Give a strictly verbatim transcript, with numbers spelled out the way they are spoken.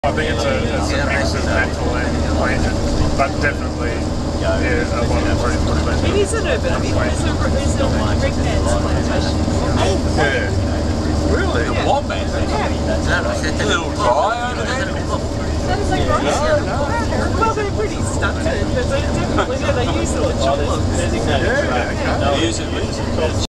I think it's a, it's a mix of mental and planted, but definitely, yeah, a lot of pretty pretty It is an urban, it's a, it's a Rickman's plantation. Yeah. Really? Yeah. Wombat? Yeah. A little dry over there? Sounds like rice. No, no. Well, they're pretty stunted, but they definitely, yeah, they use the chocolates. Yeah, okay. Use it, use it.